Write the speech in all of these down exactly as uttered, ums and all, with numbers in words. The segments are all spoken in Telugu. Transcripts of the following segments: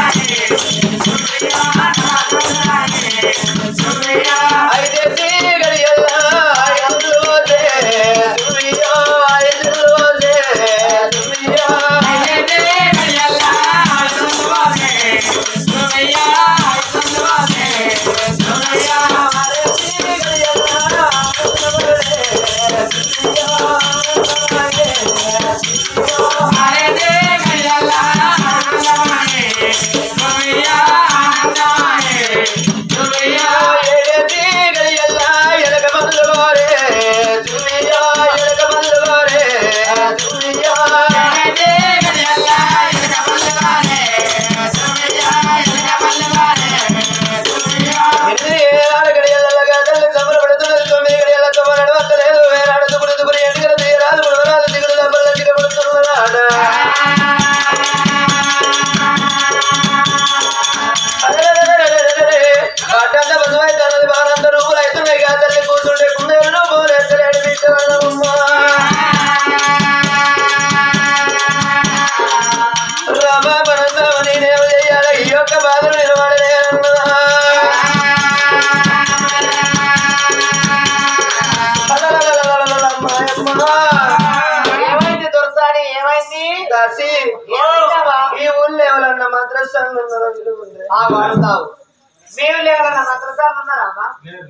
మేము లేవాలన్న మంత్రసార్లు ఉన్నారా అమ్మా?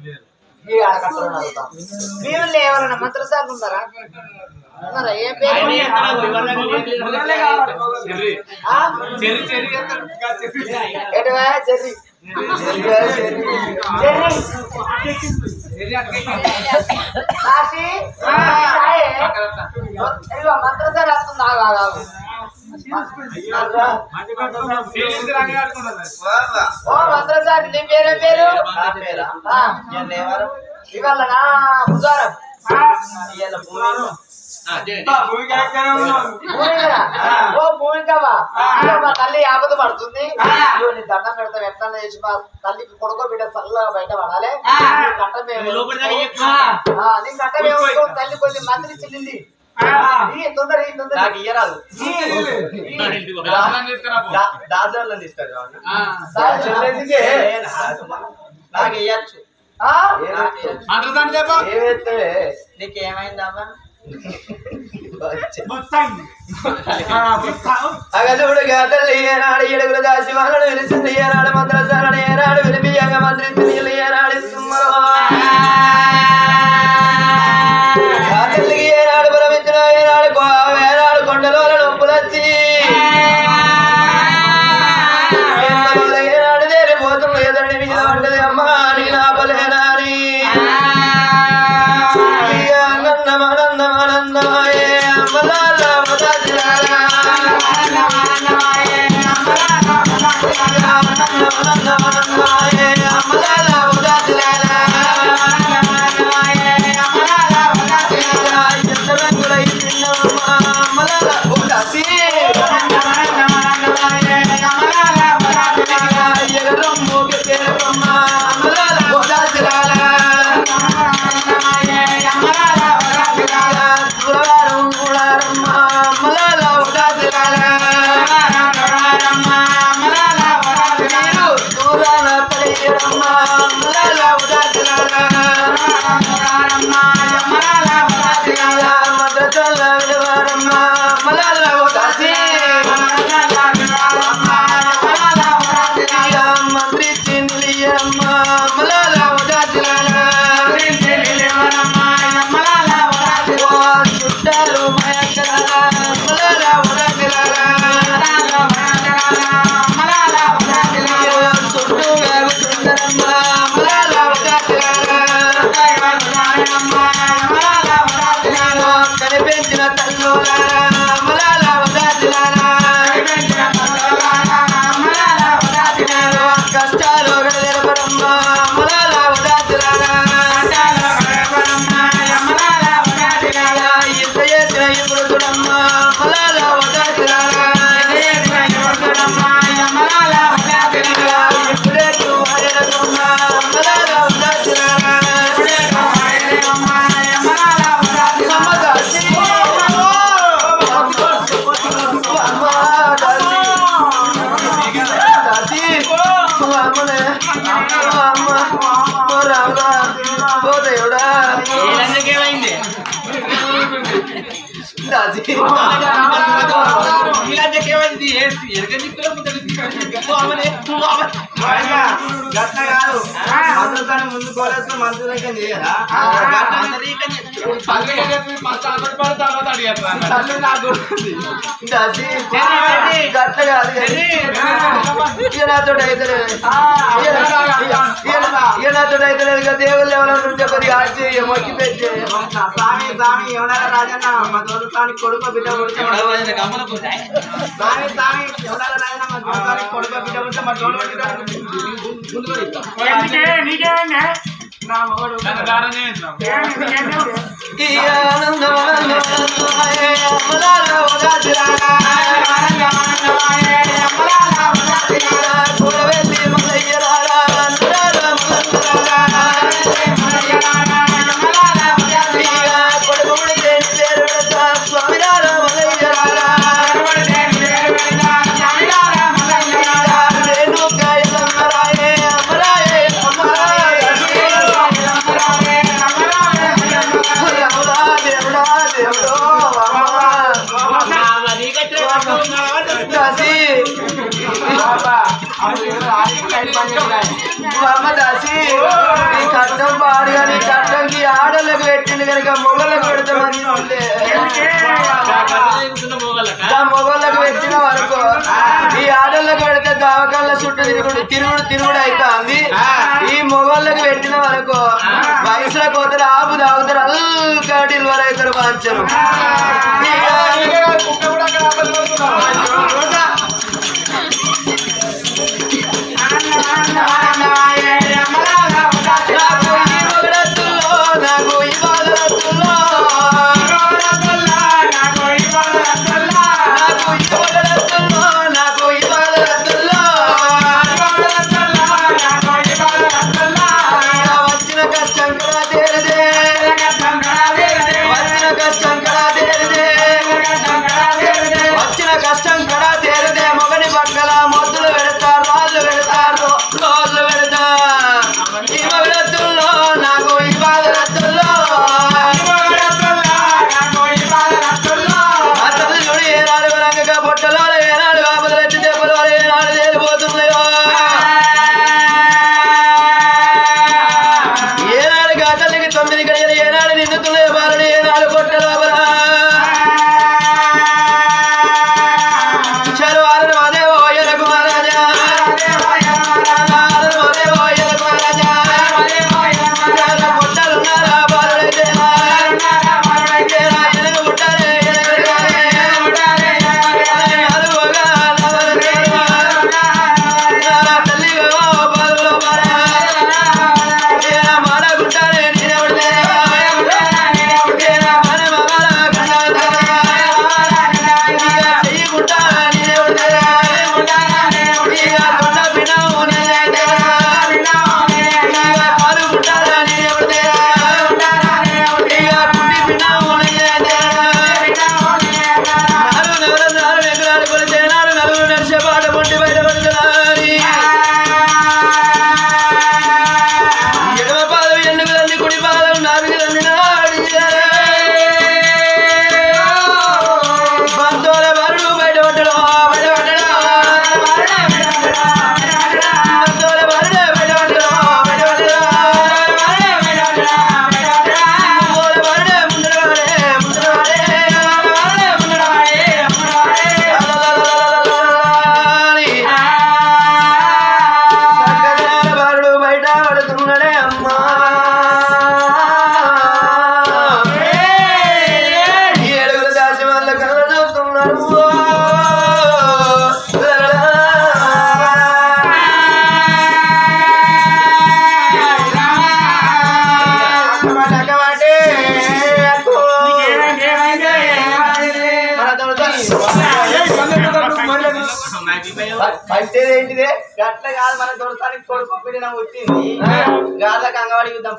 మేము లేవాలన్న మంత్రసార్లు ఉన్నారా? ఉన్నారా? ఏం పేరు? ఎటువా చెర్రి మంత్రసారి వస్తుంది. ఓ మంత్రసారి నీ పేరే పేరు? ఇవాళ బుధవారం ఓ భూమికవా మా తల్లి ఆపద పడుతుంది. నీ దండం పెడతాం ఎట్లా చేసి మా తల్లికి కొడుకో బిడ్డ చల్లగా బయట పడాలి. కట్టమేమో నీ కట్టమేమో తల్లి కొంచెం మంత్రి చెల్లింది. తొందర తొందర ఇయ్యరాదు దాసర్లను తీసుకోరు నాకు ఇయ్యచ్చు. నీకేమైందమ్మా? అగదుడు గాతల్లి ఏనాడు ఏడుగురు దాసి వాళ్ళను విలిచింది ఏనాడు మంత్రసారణ ఏనాడు వినిపియంగా మంత్రి ఏనాడు గాతల్లికి ఏనాడు పరమించిన ఏనాడు ఏనాడు కొండలో నొప్పులొచ్చి ఏనాడు తేలిపోతున్న ఎదురు మీద వంటది అమ్మా నీ నాపలేనాని ఆనందమానందమానందమాయే అమ్మలాల మదాజిరాలా ఆనందమానందమానందమాయే అమ్మలాల ఏమైంది గట్ల కాదు మంత్రుతాన్ని ముందు కోలేస్తూ మంత్రులు చేయరా గట్ల కాదు నాతో అయితే నాతో అయితే దేవుళ్ళు ఎవరైనా ఉంటే కొద్దిగా ఆచి మొక్కి పెట్టి స్వామి స్వామి ఎవరైనా రాజన్న మా దొరుకుతానికి కొడుకు బిడ్డ కొడుకు స్వామి స్వామి ఎవరైనా రాజన్న మా దొరుకుతానికి కొడుకు బిడ్డ ఉంటే మా దొరుకు కట్టం పాడు కానీ కట్టంకి ఆడలకు పెట్టింది కనుక మొగలకు పెడతామని మొగళ్ళకు పెట్టిన వరకు ఈ ఆడలకు పెడితే దావకాళ్ళ చుట్టూ తిరుగుడు తిరుగుడు తిరుగుడు అవుతుంది ఈ మొగళ్ళకు పెట్టిన వరకు వయసులకు పోతారు ఆపు తాగుతారు అల్కాటిల్ వరకు అవుతారు పంచరు ఏంటిదే గట్ల కాదు మన దొరసానికి కొడుకు పెట్టిన వచ్చింది గాళ్ళకి అంగవాడి యుద్ధం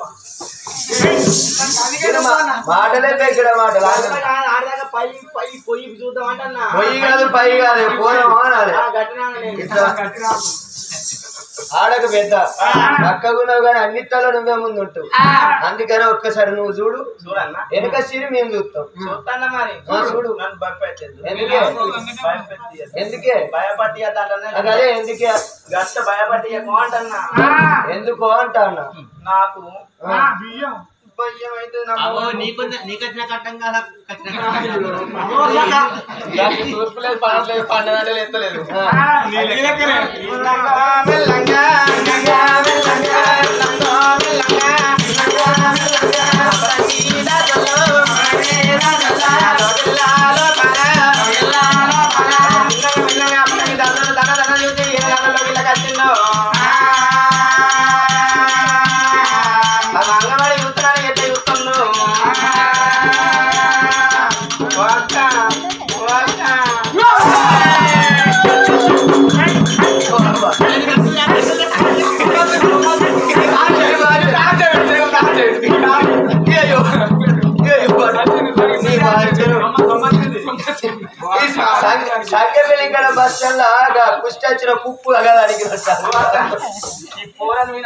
మాటలే పెక్కడ మాటలు ఆడదాకా పై పై పొయ్యి చూద్దాం అంటే పొయ్యి కాదు పై కాదు పోదాం అనాలి ఆడక పెద్ద పక్కకున్నావు కానీ అన్నిట్లలో నువ్వే ముందు ఉంటావు. అందుకని ఒక్కసారి నువ్వు చూడు చూడన్నా వెనక సిరి మేము చూస్తాం. చూస్తానా మరి చూడు నన్ను భయపెట్టేది ఎందుకే ఎందుకే భయపట్టి అదే ఎందుకే గట్ట భయపట్టి అంటన్నా ఎందుకో అంటా అన్నా నాకు భయం అయితే నీకొచ్చిన కట్టంగా తూర్పు లేదు పడట్లేదు పండుగ ఎత్తలేదు. అంగన్వాడి చూస్తున్నాను ఎట్లా చూస్తున్నావు సంఖ్యపల్లి ఇక్కడ బస్ స్టాండ్ కుష్టి వచ్చిన కుప్పు కదా అడిగి ఈ పోరాలు మీద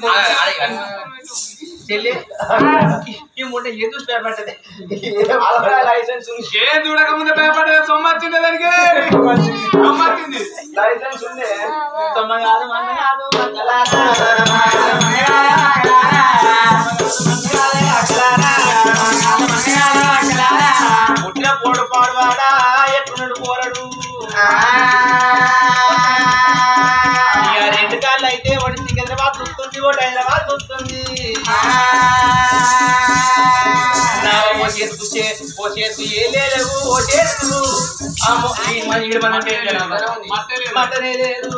చెల్లి ఈ ముందు ఏదో భయపడ్డది లైసెన్స్ ఏ చూడకముందే భయపడ్డది సొమ్మ వచ్చింది దానికి సొమ్మ వచ్చింది లైసెన్స్ ఉంది తొమ్మ కాదు మన కాదు పుట్టిన పోడు పాడువాడా ఎట్టున్నాడు పోరడు రెండు కాళ్ళు అయితే ఒకటి సికింద్రాబాద్ చూస్తుంది ఒకటి హైదరాబాద్ చూస్తుంది ఓ చేతు ఓ చేతు ఏ లేవు ఓ చేతు మటనే లేదు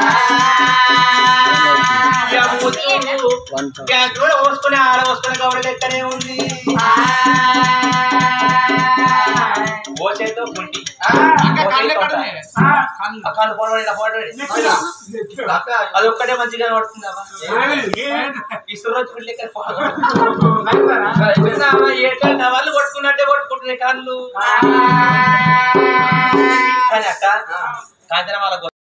బ్యాంక్ కూడా పోసుకుని ఆడ పోసుకుని కాబట్టి లెక్కనే ఉంది ఓ చేతో కుంటి కళ్ళు పోడబడి పోడబడి అది ఒక్కటే మంచిగా పడుతుందమ్మా ఇసురు ఏ వాళ్ళు కొట్టుకున్నట్టే కొట్టుకుంటున్నాయి కాళ్ళు కానీ అక్క సాయంత్రం వాళ్ళ